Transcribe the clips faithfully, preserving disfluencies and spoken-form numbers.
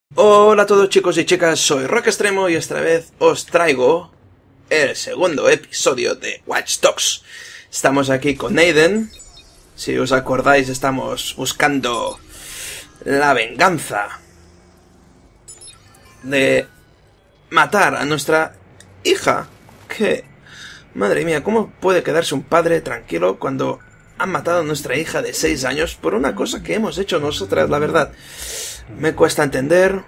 Hola a todos chicos y chicas, soy Rock Extremo y esta vez os traigo el segundo episodio de Watch Dogs. Estamos aquí con Aiden. Si os acordáis, estamos buscando la venganza de matar a nuestra hija. Que, madre mía, ¿cómo puede quedarse un padre tranquilo cuando han matado a nuestra hija de seis años por una cosa que hemos hecho nosotras, la verdad? Me cuesta entender.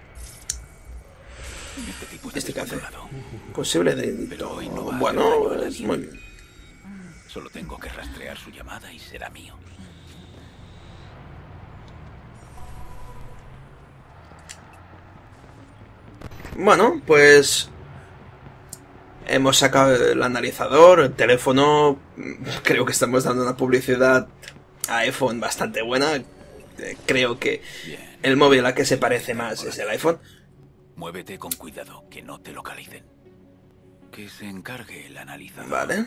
Este café. Posible de... Bueno, es muy bien. Solo tengo que rastrear su llamada y será mío. Bueno, pues... hemos sacado el analizador, el teléfono. Creo que estamos dando una publicidad a iPhone bastante buena. Creo que Bien. El móvil a que se parece más es el iPhone. Muévete con cuidado, que no te localicen. Que se encargue el analizador. Vale.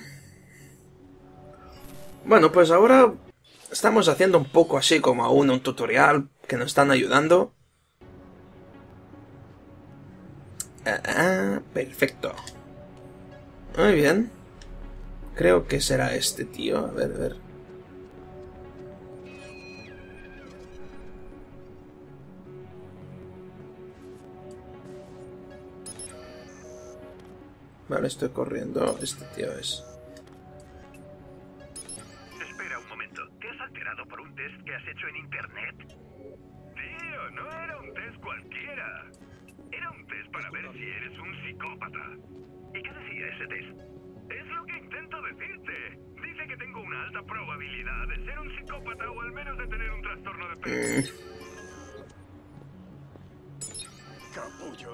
Bueno, pues ahora estamos haciendo un poco así como aún un tutorial que nos están ayudando. Ah, ah, perfecto. Muy bien. Creo que será este tío. A ver, a ver. Vale, estoy corriendo. Este tío es... Espera un momento. ¿Te has alterado por un test que has hecho en internet? Tío, no era un test cualquiera. Era un test para ver si eres un psicópata. ¿Y qué decía ese test? Es lo que intento decirte. Dice que tengo una alta probabilidad de ser un psicópata o al menos de tener un trastorno de personalidad. Capullo.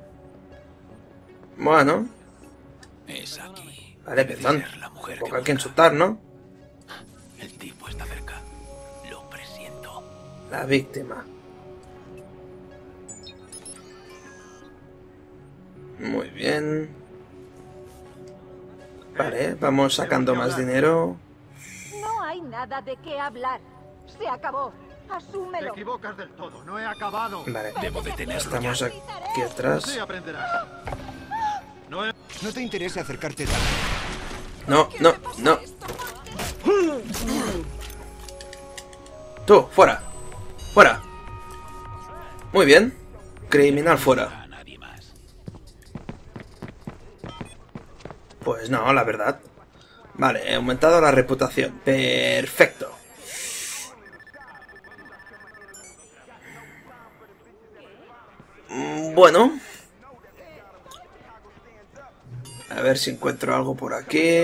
Bueno. Es aquí. Vale, Debe perdón. ser la mujer Poco que hay que busca. insultar, ¿no? El tipo está cerca. Lo presiento. La víctima. Muy bien. Vale, vamos sacando más dinero. No hay nada de qué hablar. Se acabó. Te Asúmelo. equivocas del todo, no he acabado. Vale, Debo detenerlo estamos ya. aquí atrás. Sí aprenderás. No he... No te interesa acercarte tanto. No, no, no. Tú, fuera. Fuera. Muy bien. Criminal fuera. A nadie más. Pues no, la verdad. Vale, he aumentado la reputación. Perfecto. Mm, Bueno. A ver si encuentro algo por aquí.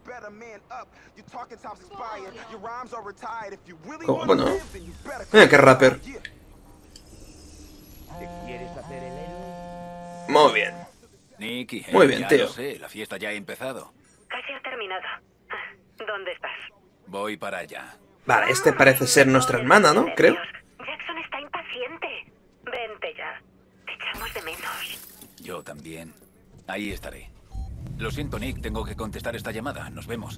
¿Cómo? Bueno. Mira qué rapper. Muy bien. Nicky, eh, Muy bien, ya tío. lo sé, la fiesta ya ha empezado. Casi ha terminado. ¿Dónde estás? Voy para allá. Vale, este parece ser nuestra hermana, ¿no? Creo. Jackson está impaciente. Vente ya. Te echamos de menos. Yo también. Ahí estaré. Lo siento, Nick, tengo que contestar esta llamada. Nos vemos.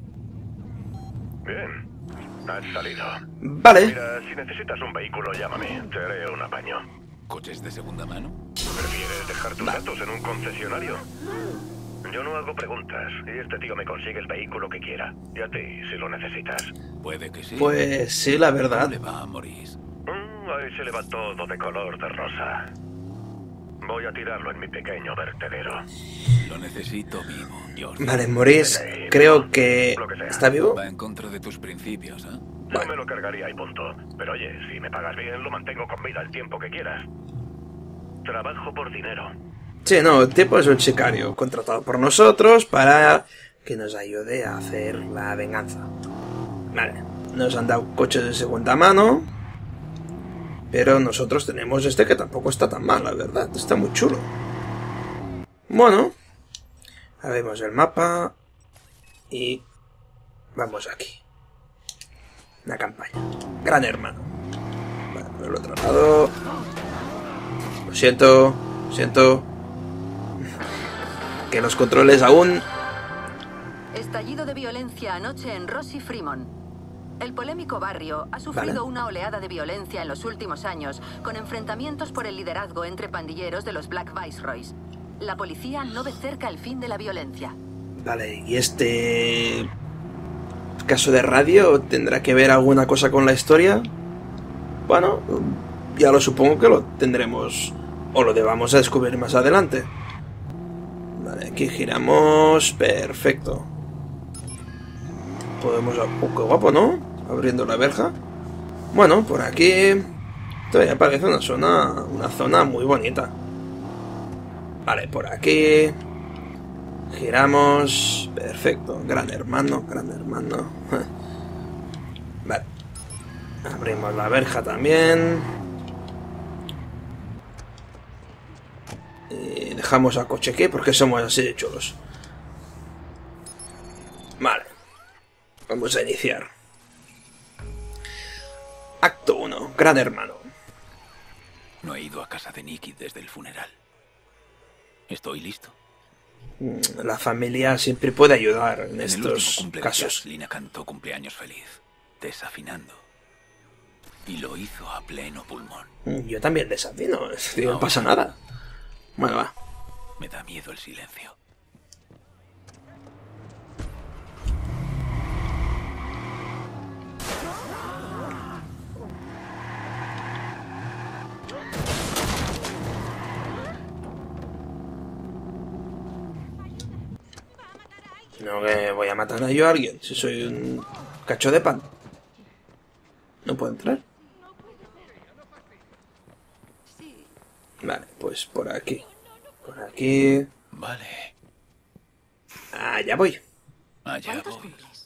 Bien. Has salido. Vale. Mira, si necesitas un vehículo, llámame. Te haré un apaño. ¿Coches de segunda mano? ¿Prefieres dejar tus datos en un concesionario? Yo no hago preguntas y este tío me consigue el vehículo que quiera. Y a ti, si lo necesitas. Puede que sí. Pues sí, la ¿Cómo verdad. le va a Maurice? Mm, ahí se le va todo de color de rosa. Voy a tirarlo en mi pequeño vertedero. Lo necesito vivo, George. Vale, Maurice, creo que... ¿Está vivo? Va en contra de tus principios, ¿eh? Yo me lo cargaría y punto. Pero oye, si me pagas bien, lo mantengo con vida el tiempo que quieras. Trabajo por dinero. Sí, no, el tipo es un sicario contratado por nosotros para que nos ayude a hacer la venganza. Vale, nos han dado coches de segunda mano, pero nosotros tenemos este que tampoco está tan mal, la verdad, está muy chulo. Bueno, vemos el mapa y vamos aquí. Una campaña. Gran hermano. Vale, por el otro lado. Lo siento, lo siento. Que los controles aún... Estallido de violencia anoche en Rossi Fremont. El polémico barrio ha sufrido Vale. una oleada de violencia en los últimos años, con enfrentamientos por el liderazgo entre pandilleros de los Black Viceroys. La policía no ve cerca el fin de la violencia. Vale, ¿y este caso de radio tendrá que ver alguna cosa con la historia? Bueno, ya lo supongo que lo tendremos o lo debamos a descubrir más adelante. Vale, aquí giramos. Perfecto. Podemos... Oh, qué guapo, ¿no? Abriendo la verja. Bueno, por aquí todavía parece una zona, una zona muy bonita. Vale, por aquí giramos. Perfecto. Gran hermano, gran hermano. Vale. Abrimos la verja también. Y dejamos al coche aquí porque somos así de chulos. Vale. Vamos a iniciar. Acto uno. Gran hermano. No he ido a casa de Nikki desde el funeral. Estoy listo. La familia siempre puede ayudar en, En el último estos cumple de casos. Jax, Lina cantó cumpleaños feliz, desafinando. Y lo hizo a pleno pulmón. Yo también desafino, es decir, no Ahora. pasa nada. Bueno, va. Me da miedo el silencio. No que voy a matar a yo a alguien, si soy un cacho de pan. ¿No puedo entrar? Vale, pues por aquí. Por aquí. Vale, Ah, ya voy. allá ¿Cuántos voy. cumples?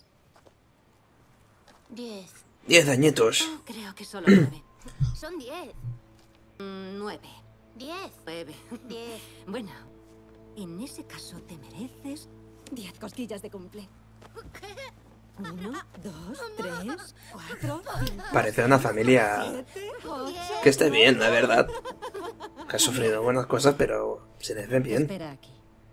Diez. Diez añitos. Oh, creo que solo nueve. Son diez. Mm, nueve. Diez. Nueve. Diez. Bueno, en ese caso te mereces diez cosquillas de cumple. Uno, dos, tres, cuatro, cinco, Parece una familia siete, ocho. que esté bien, la verdad. Que ha sufrido buenas cosas, pero se les ve bien. Espera aquí.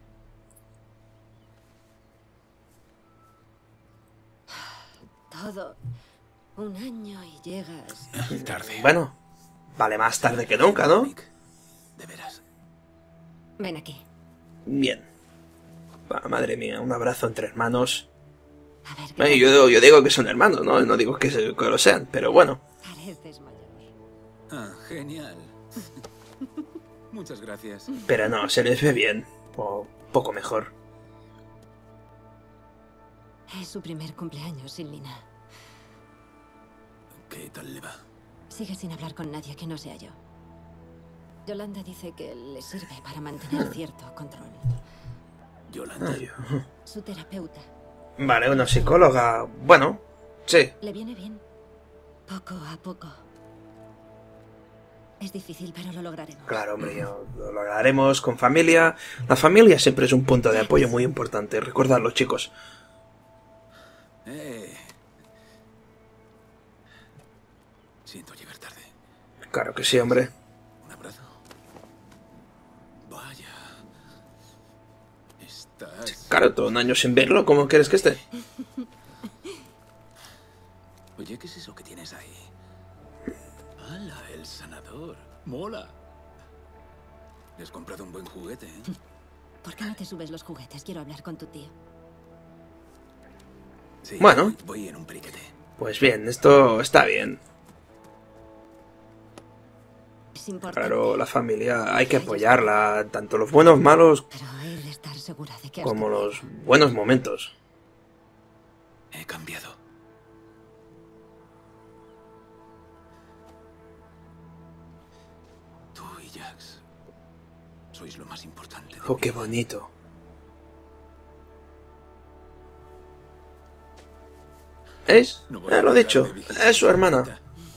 Todo un año y llegas. Tarde. Bueno, vale más tarde que nunca, ¿no? Nick, de veras. Ven aquí. Bien. Ah, madre mía, un abrazo entre hermanos. A ver, Bueno, ¿qué yo, yo digo que son hermanos, ¿no? No digo que, se- que lo sean, pero bueno. pareces mayor? Ah, genial. Muchas gracias. Pero no, se les ve bien. O poco mejor. Es su primer cumpleaños sin Lina. ¿Qué tal le va? Sigue sin hablar con nadie que no sea yo. Yolanda dice que le sirve para mantener cierto control. Yolanda. Ay, Su terapeuta. vale, una psicóloga. Bueno, sí. Le viene bien. Poco a poco. Es difícil, pero lo lograremos. Claro, hombre, yo- lo lograremos con familia. La familia siempre es un punto de apoyo muy importante. Recordadlo, chicos. Eh. Siento llegar tarde. Claro que sí, hombre. ¿Un abrazo? Vaya. Estás... Claro, todo un año sin verlo. ¿Cómo quieres que esté? Oye, ¿qué es eso que tienes ahí? ¡Hala, el sanador! ¡Mola! Le has comprado un buen juguete, ¿eh? ¿Por qué no te subes los juguetes? Quiero hablar con tu tío. Sí, Bueno. Voy, voy en un periquete. Pues bien, esto está bien. Es importante. Claro, la familia hay que apoyarla. Tanto los buenos, malos, Pero he de estar segura de que has como cambiado. los buenos momentos. He cambiado. Tú y Jax sois lo más importante. de Oh, mi qué vida. bonito. ¿Veis? No voy a Eh, lo he dejar dicho. de vigilar Es su hermana. vida.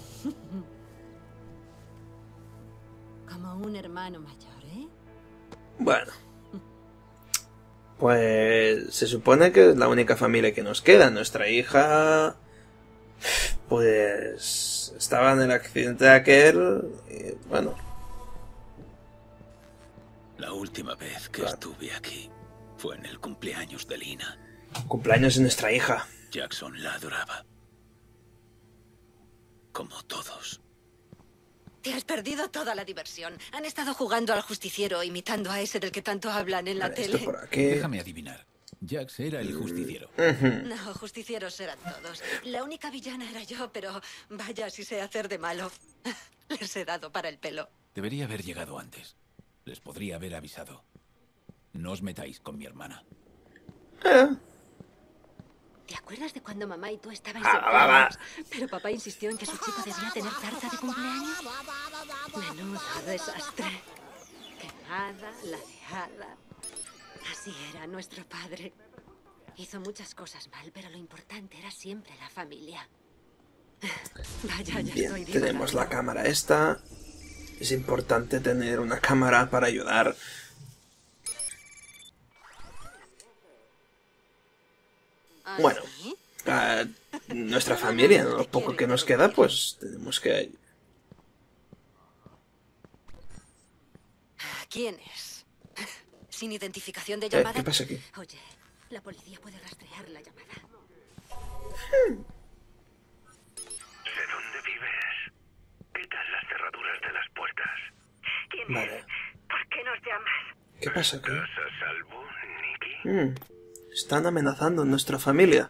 Como un hermano mayor, ¿eh? Bueno. Pues se supone que es la única familia que nos queda. Nuestra hija... Pues... Estaba en el accidente aquel... Y, bueno, La última vez que Claro. estuve aquí fue en el cumpleaños de Lina. cumpleaños de nuestra hija. Jackson la adoraba. como todos. Te has perdido toda la diversión. Han estado jugando al justiciero, imitando a ese del que tanto hablan en la Vale, esto tele. por aquí. Déjame adivinar. Jax era el justiciero. No, justicieros eran todos. La única villana era yo, pero vaya si sé hacer de malo. Les he dado para el pelo. Debería haber llegado antes. Les podría haber avisado. No os metáis con mi hermana. Eh, ¿Te acuerdas de cuando mamá y tú estabais Ah, va, va. enfermos? Pero papá insistió en que su chico debía tener tarta de cumpleaños. Menudo desastre. Quemada, ladeada. Así era nuestro padre. Hizo muchas cosas mal, pero lo importante era siempre la familia. Vaya, ya estoy bien, tenemos la divagando. cámara esta. Es importante tener una cámara para ayudar. ¿Ah, Bueno, sí? a nuestra familia, ¿no? Lo poco que nos queda, pues tenemos que... ¿Quién es? Sin identificación de Eh, llamada. ¿Qué pasa aquí? Oye, la policía puede rastrear la llamada. Sé dónde vives. Quita las cerraduras de las puertas. ¿Quién Vale. es? ¿Por qué nos llamas? ¿Qué pasa aquí? ¿Estás a salvo, Nicky? Mm, están amenazando a nuestra familia.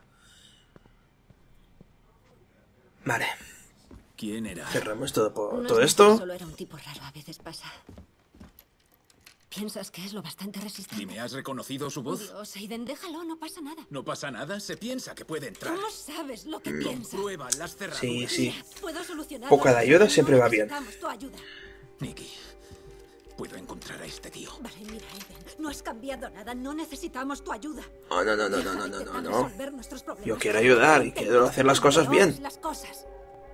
Vale, ¿Quién era? cerramos todo, por, No es todo nada, esto. Solo era un tipo raro, a veces pasa. ¿Piensas que es lo bastante resistente? ¿Y me has reconocido su voz? Dios, Aiden, déjalo, no pasa nada. No pasa nada, se piensa que puede entrar. ¿Cómo sabes lo que piensa? Prueba las cerraduras. Sí, sí. Mira, puedo solucionarlo. Poca de ayuda siempre va bien. Necesitamos tu ayuda. Nicky, puedo encontrar a este tío. Vale, mira, Aiden, no has cambiado nada, no necesitamos tu ayuda. Oh, no, no, no, no, Deja no, de no, no, intentar no. resolver nuestros problemas. Yo quiero ayudar y quiero hacer las cosas bien. Peores las cosas.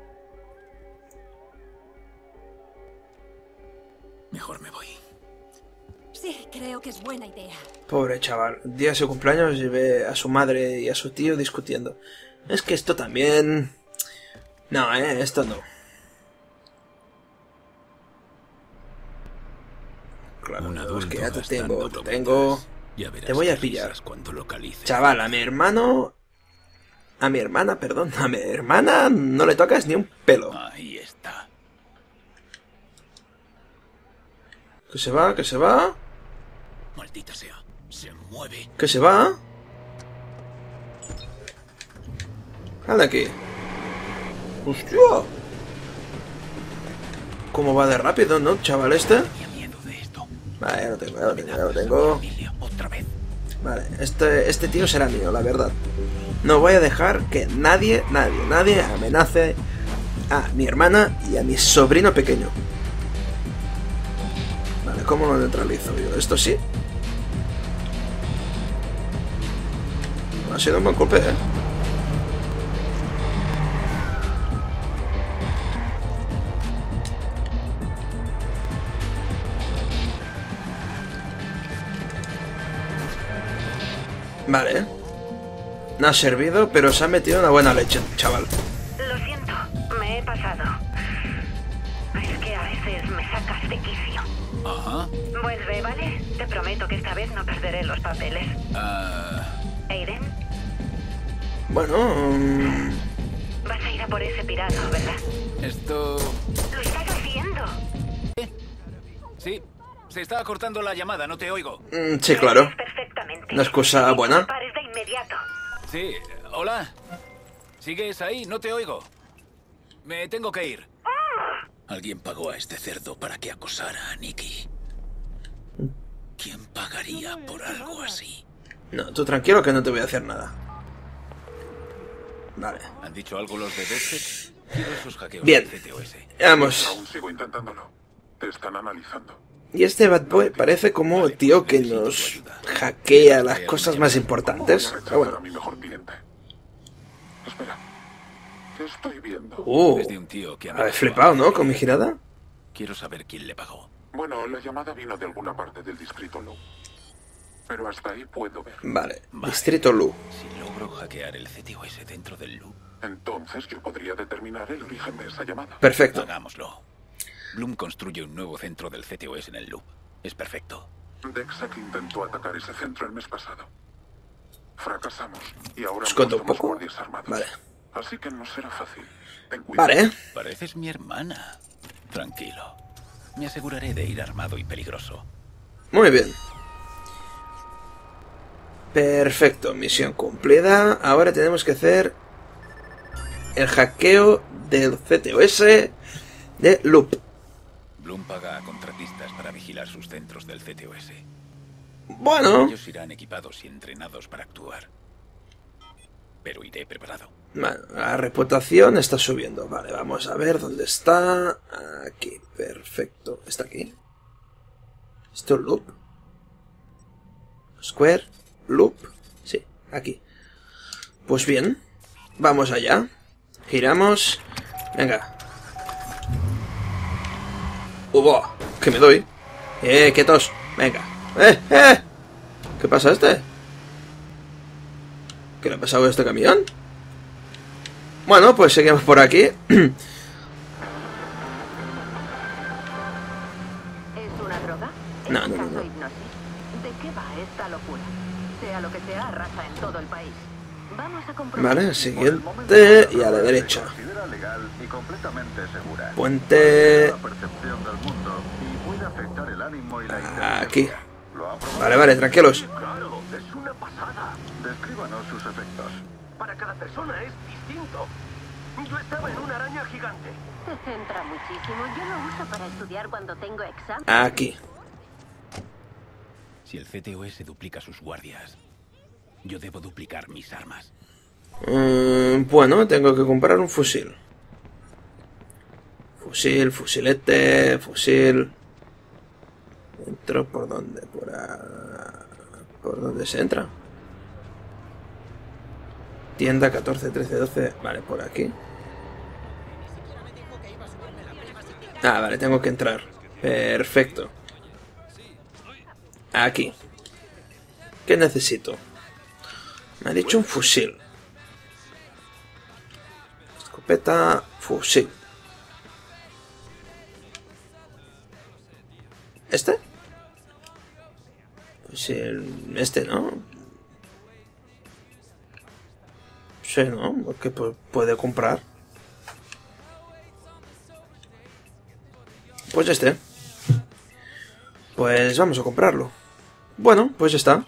Mejor me voy. Sí, creo que es buena idea. Pobre chaval, el día de su cumpleaños y ve a su madre y a su tío discutiendo. Es que esto también... No, eh, esto no. Claro, Un es adulto que ya te gastando tengo, te bromitas. tengo... Ya verás Te voy a qué pillar. risas cuando localice. Chaval, a mi hermano... A mi hermana, perdón, a mi hermana no le tocas ni un pelo. Ahí está. Que se va, que se va, Maldita sea. Se mueve. que se va. Anda aquí. ¡Hostia! ¿Cómo va de rápido, no, chaval este? Tenía miedo de esto. Vale, ya lo tengo, ya lo tengo, ya lo tengo. Familia, otra vez. Vale, este, este tío será mío, la verdad. No voy a dejar que nadie, nadie, nadie amenace a mi hermana y a mi sobrino pequeño. Vale, ¿cómo lo neutralizo yo? Esto sí. Ha sido un buen golpe, ¿eh? Vale. No ha servido, pero se ha metido una buena leche, chaval. Lo siento, me he pasado. Es que a veces me sacas de quicio. Ajá. Vuelve, ¿vale? Te prometo que esta vez no perderé los papeles. Ah, Aiden, Bueno... mm, vas a ir a por ese pirata, ¿verdad? esto... Lo estás haciendo. Sí. Se está cortando la llamada, no te oigo. mm, sí, claro. Perfectamente. Una excusa buena. Pares de inmediato. Sí. Hola. ¿Sigues ahí? No te oigo. Me tengo que ir. Alguien pagó a este cerdo para que acosara a Nicky. ¿Quién pagaría por algo así? No, tú tranquilo que no te voy a hacer nada. Vale. ¿Han dicho algo los de Dexter? Quiero esos hackeos Bien. del C T O S. Vamos. Aún sigo intentándolo. Te están analizando. Y este Bad Boy parece como el tío que nos hackea las cosas más importantes. Voy a Pero rechazar a bueno. mi mejor cliente. Espera. ¿Qué estoy viendo? Uh, Es de un tío que habéis flipado, ¿no? Con mi girada. Quiero saber quién le pagó. Bueno, la llamada vino de alguna parte del distrito Lu. Pero hasta ahí puedo ver. Vale. Vale. Distrito Lu. Si logro hackear el C T O S dentro del loop, Entonces yo podría determinar el origen de esa llamada. Perfecto. hagámoslo. Bloom construye un nuevo centro del C T O S en el loop. Es perfecto. Dexak intentó atacar ese centro el mes pasado. Fracasamos y ahora Os cuento un somos poco. guardias armados. Vale. así que no será fácil. Ten cuidado. Vale. Pareces mi hermana. Tranquilo. Me aseguraré de ir armado y peligroso. Muy bien. Perfecto, misión cumplida. Ahora tenemos que hacer el hackeo del C T O S de Loop. Bloom paga a contratistas para vigilar sus centros del C T O S. Bueno. Ellos irán equipados y entrenados para actuar. Pero iré preparado. Bueno, la reputación está subiendo. Vale, vamos a ver dónde está. Aquí, perfecto. ¿Está aquí? ¿Esto es Loop? Square, Loop. Sí, aquí. Pues bien, vamos allá. Giramos. Venga. ¡Ubo! ¡Que me doy! ¡Eh, quietos! Venga. ¡Eh, eh! ¿Qué pasa a este? ¿Qué le ha pasado a este camión? Bueno, pues seguimos por aquí. ¿Es una droga? No, ¿Es no, no, acaso no. hipnosis? ¿De qué va esta locura? Sea lo que sea, arrasa en todo el país. Vamos a comprobar. Vale, siguiente y a la derecha. Considera legal y completamente segura. Puente. La percepción del mundo y puede afectar el ánimo y la inteligencia. Aquí. ¿Lo ha probado? Vale, vale, tranquilos. Claro, es una pasada. Descríbanos sus efectos. Para cada persona es distinto. Yo estaba en una araña gigante. Se centra muchísimo. Yo lo uso para estudiar cuando tengo examen. Aquí. Si el C T O S duplica sus guardias, yo debo duplicar mis armas. Mm, bueno, tengo que comprar un fusil. Fusil, fusilete, fusil. ¿Entro por dónde? Por, a... ¿Por dónde se entra? Tienda catorce, trece, doce. Vale, por aquí. Ah, vale, tengo que entrar. Perfecto. Aquí. ¿Qué necesito? Me ha dicho un fusil. Escopeta, fusil. ¿Este? Fusil... Este, ¿no? Sí, ¿no? Porque pu- puede comprar. Pues este. Pues vamos a comprarlo. Bueno, pues ya está.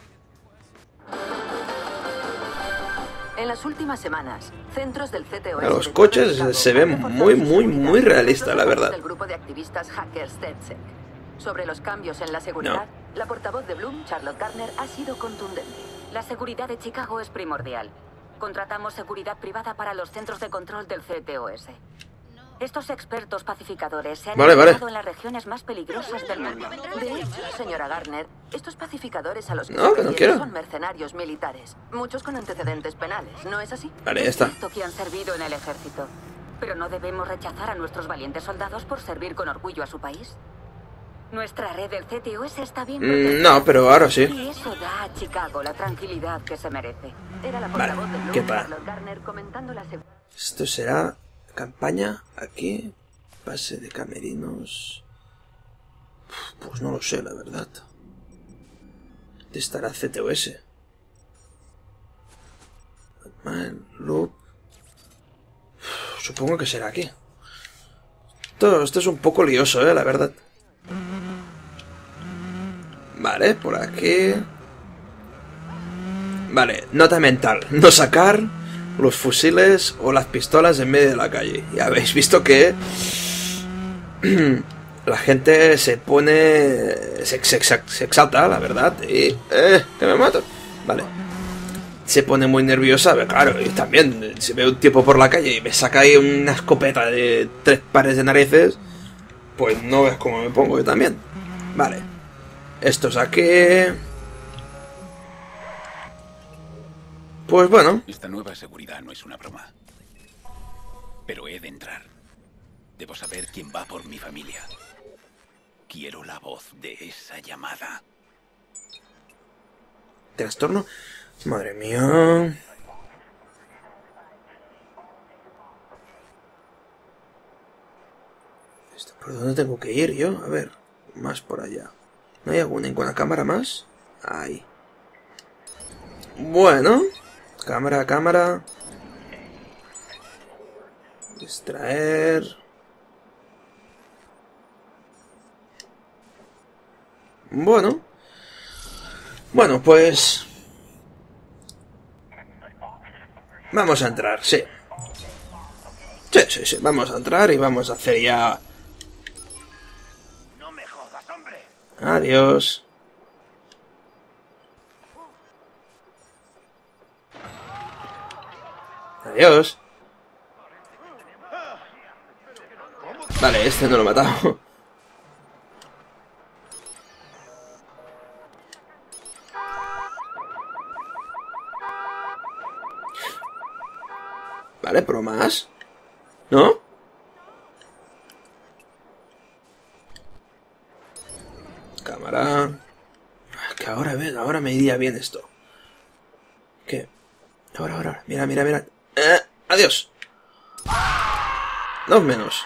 En las últimas semanas, centros del C T O S... Los coches se ven muy, muy, muy realistas, la verdad. ...del grupo de activistas hackers DedSec. Sobre los cambios en la seguridad, la portavoz de Bloom, Charlotte Garner, ha sido contundente. La seguridad de Chicago es primordial. Contratamos seguridad privada para los centros de control del C T O S. Estos expertos pacificadores se han Vale, vale. encontrado en las regiones más peligrosas del mundo. De hecho, señora Garner, estos pacificadores a los que No, se que no refiere quiero. son mercenarios militares. Muchos con antecedentes penales, ¿no es así? Vale, ya Es está. cierto que han servido en el ejército, pero no debemos rechazar a nuestros valientes soldados por servir con orgullo a su país. Nuestra red del C T O S está bien Mm, protegida. no, pero ahora sí. Y eso da a Chicago la tranquilidad que se merece. Era la Vale, portavoz de Bloom, ¿qué tal? Charlotte Garner, comentando la seguridad. Esto será campaña aquí. Pase de camerinos. Pues no lo sé, la verdad. ¿Dónde estará C T O S? Batman, Loop. Supongo que será aquí. Esto, esto es un poco lioso, eh, la verdad. Vale, por aquí. Vale, nota mental. No sacar los fusiles o las pistolas en medio de la calle. Ya habéis visto que la gente se pone... Se, se, se exalta, la verdad. Y... Eh, que me mato. Vale. Se pone muy nerviosa. Claro, y también, si veo un tipo por la calle y me saca ahí una escopeta de tres pares de narices, pues no ves cómo me pongo yo también. Vale. Estos aquí... Pues bueno. Esta nueva seguridad no es una broma. Pero he de entrar. Debo saber quién va por mi familia. Quiero la voz de esa llamada. Trastorno. Madre mía. ¿Esto por dónde tengo que ir yo? A ver. Más por allá. ¿No hay alguna en la cámara más? Ahí. Bueno. Cámara, cámara. Extraer. Bueno. Bueno, pues... Vamos a entrar, sí. Sí, sí, sí. Vamos a entrar y vamos a hacer ya... No me jodas, hombre. Adiós. Adiós. Vale, este no lo he matado. Vale, pero más. ¿No? Cámara. Que ahora, ven, ahora me iría bien esto. ¿Qué? Ahora, ahora. Mira, mira, mira. Eh, adiós. Dos menos.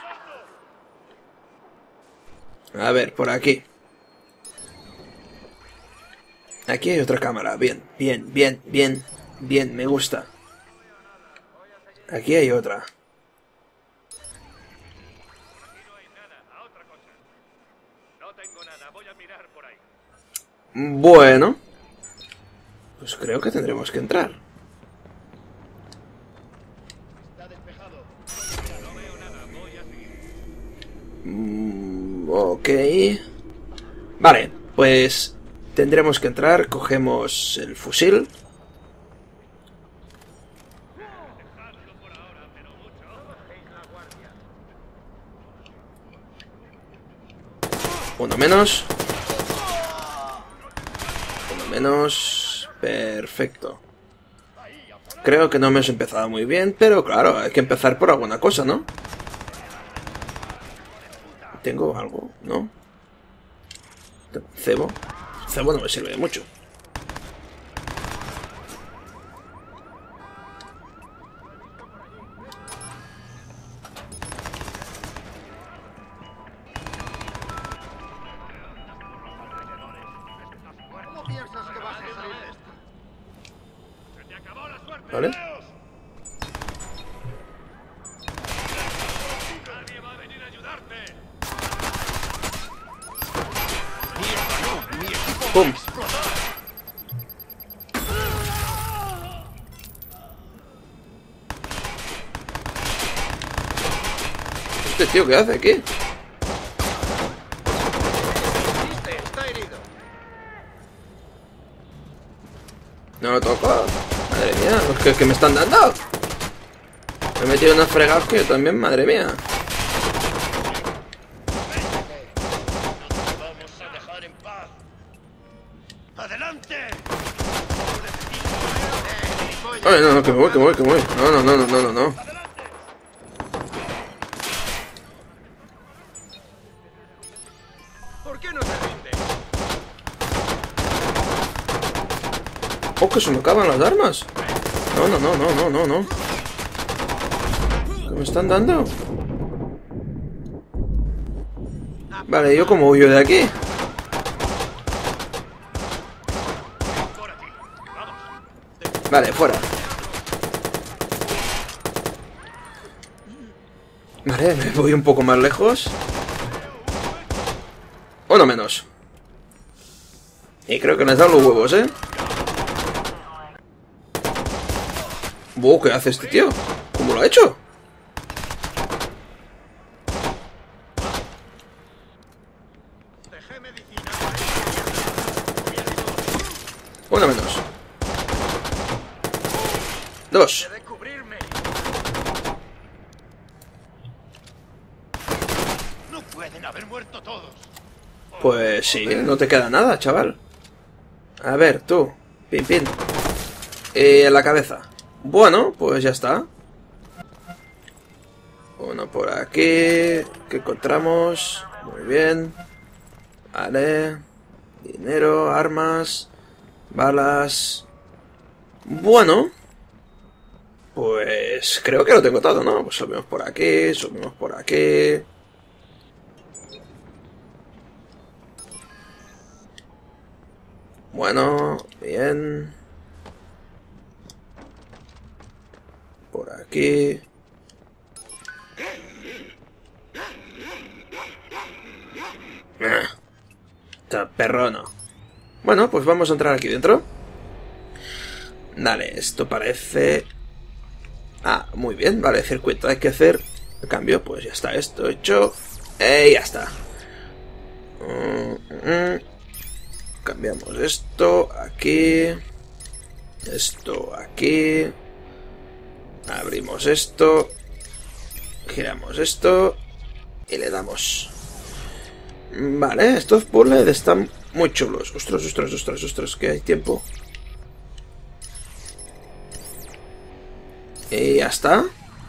A ver, por aquí. Aquí hay otra cámara. Bien, bien, bien, bien. Bien, me gusta. Aquí hay otra. Bueno. Pues creo que tendremos que entrar. Mm, ok. Vale, pues tendremos que entrar. Cogemos el fusil. Uno menos. Uno menos. Perfecto. Creo que no hemos empezado muy bien, pero claro, hay que empezar por alguna cosa, ¿no? ¿Tengo algo? ¿No? ¿Cebo? Cebo no me sirve de mucho. ¿Vale? ¡Pum! ¿Este tío qué hace aquí? No lo toco. Madre mía, los que, que me están dando. Me he metido unos fregados que yo también, madre mía. Vamos a dejar en paz. ¡Adelante! Ay, no, no, que me voy, que me voy, que me voy. No, no, no, no, no, no, no. ¿Por qué no te rindes? Oh, que se me acaban las armas. No, no, no, no, no, no, no. ¿Qué me están dando? Vale, ¿yo cómo huyo de aquí? Vale, fuera. Vale, me voy un poco más lejos. Uno menos. Y creo que les dan los huevos, ¿eh? Wow, ¿qué hace este tío? ¿Cómo lo ha hecho? Uno menos. Dos. No pueden haber muerto todos. Pues sí, no te queda nada, chaval. A ver, tú. Pin, pin. Y en la cabeza. Bueno, pues ya está. Uno por aquí. ¿Qué encontramos? Muy bien. Vale. Dinero, armas, balas. Bueno. Pues creo que lo tengo todo, ¿no? Pues subimos por aquí, subimos por aquí. Bueno, bien. Por aquí. Está perrono. Bueno, pues vamos a entrar aquí dentro. Dale, esto parece... Ah, muy bien, vale, circuito. Hay que hacer el cambio, pues ya está esto hecho. Y ya está. Mm, mm. Cambiamos esto aquí. Esto aquí. Abrimos esto. Giramos esto. Y le damos. Vale, estos puzzles están muy chulos. Ostras, ostras, ostras, ostras, que hay tiempo. Y ya está.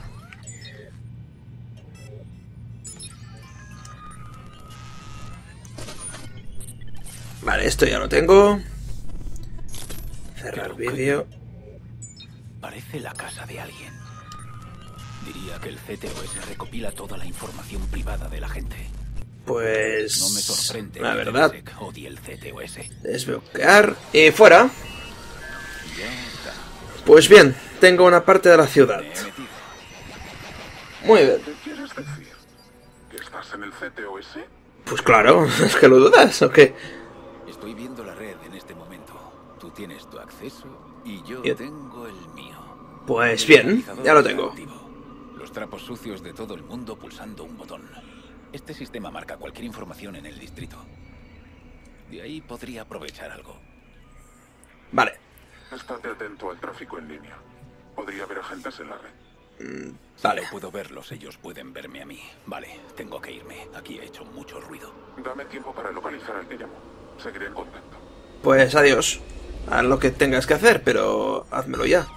Vale, esto ya lo tengo. Cerrar vídeo. Parece la casa de alguien. Diría que el C T O S recopila toda la información privada de la gente. Pues... No me sorprende la que verdad. Zedek odie el C T O S. Desbloquear. Y fuera. Ya está. Pues bien, tengo una parte de la ciudad. Me he metido. Muy bien. ¿Qué quieres decir? ¿Que estás en el C T O S? Pues claro, ¿es que lo dudas o qué? Estoy viendo la red en este momento. Tú tienes tu acceso y yo Yo- tengo el mío. Pues El bien, localizador ya lo está tengo. activo. Los trapos sucios de todo el mundo pulsando un botón. Este sistema marca cualquier información en el distrito. De ahí podría aprovechar algo. Vale. Estate atento al tráfico en línea. Podría haber agentes en la red. Vale. Si no puedo verlos, ellos pueden verme a mí. Vale, tengo que irme. Aquí he hecho mucho ruido. Dame tiempo para localizar al que llamó. Seguiré en contacto. Pues adiós. Haz lo que tengas que hacer, pero házmelo ya.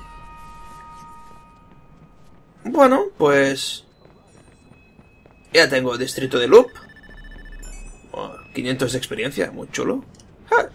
Bueno, pues... ya tengo distrito de loop. Oh, quinientos de experiencia, muy chulo. ¡Ja!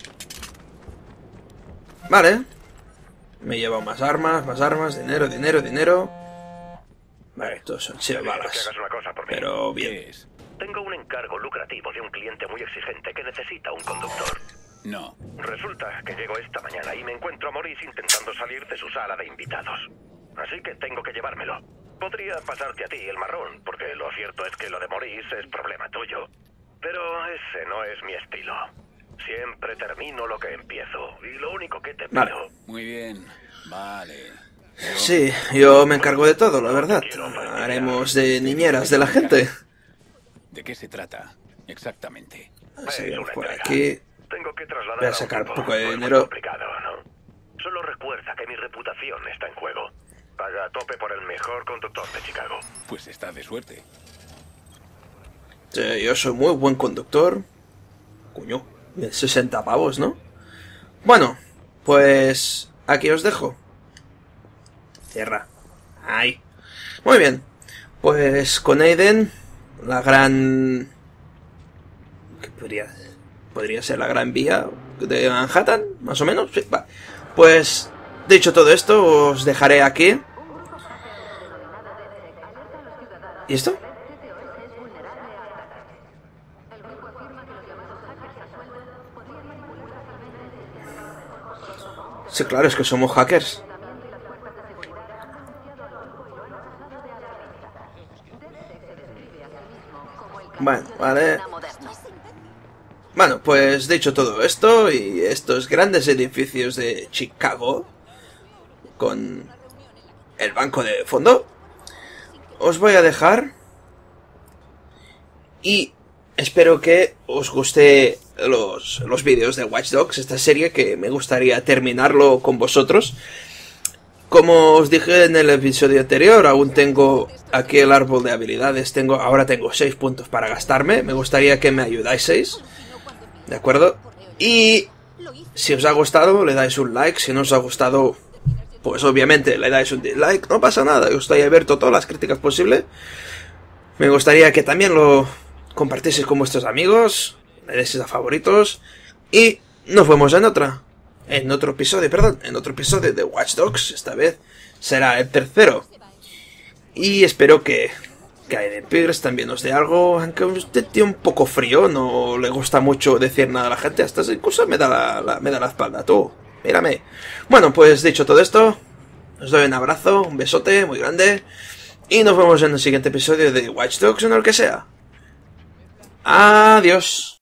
Vale. Me he llevado más armas, más armas, dinero, dinero, dinero. Vale, estos son siete Que balas. hagas una cosa por mí. Pero ¿Qué bien. es? Tengo un encargo lucrativo de un cliente muy exigente que necesita un conductor. No. Resulta que llego esta mañana y me encuentro a Maurice intentando salir de su sala de invitados. Así que tengo que llevármelo. Podría pasarte a ti el marrón, porque lo cierto es que lo de Maurice es problema tuyo. Pero ese no es mi estilo. Siempre termino lo que empiezo, y lo único que te pido... Vale. Muy bien. Vale. Yo- Sí, yo me encargo de todo, la verdad. Haremos de niñeras de la gente. ¿De qué se trata? Exactamente. Seguimos por entrega. aquí. Tengo que trasladar Voy a un sacar tipo. un poco de No es muy dinero. complicado, ¿no? Solo recuerda que mi reputación está en juego. Paga a tope por el mejor conductor de Chicago. Pues está de suerte. Sí, yo soy muy buen conductor. Coño, sesenta pavos, ¿no? Bueno, pues aquí os dejo. Cierra. Ahí. Muy bien. Pues con Aiden, la gran... ¿qué podría, podría ser la gran vía de Manhattan? Más o menos. Sí, va. Pues, dicho todo esto, os dejaré aquí. ¿Y esto? Sí, claro, es que somos hackers. Bueno, vale. Bueno, pues dicho todo esto y estos grandes edificios de Chicago con el banco de fondo, os voy a dejar y espero que os guste los, los vídeos de Watch Dogs, esta serie que me gustaría terminarlo con vosotros. Como os dije en el episodio anterior, aún tengo aquí el árbol de habilidades, tengo ahora tengo seis puntos para gastarme, me gustaría que me ayudaseis, ¿de acuerdo? Y si os ha gustado, le dais un like, si no os ha gustado, pues obviamente le dais un dislike, no pasa nada, yo estoy abierto a todas las críticas posibles. Me gustaría que también lo compartieseis con vuestros amigos, le deis a favoritos, y nos vemos en otra. En otro episodio, perdón, en otro episodio de Watch Dogs, esta vez será el tercero. Y espero que, que Aiden Pierce también os dé algo, aunque usted tiene un poco frío, no le gusta mucho decir nada a la gente, hasta incluso me da la, la, me da la espalda, tú, mírame. Bueno, pues dicho todo esto, os doy un abrazo, un besote muy grande, y nos vemos en el siguiente episodio de Watch Dogs o en el que sea. Adiós.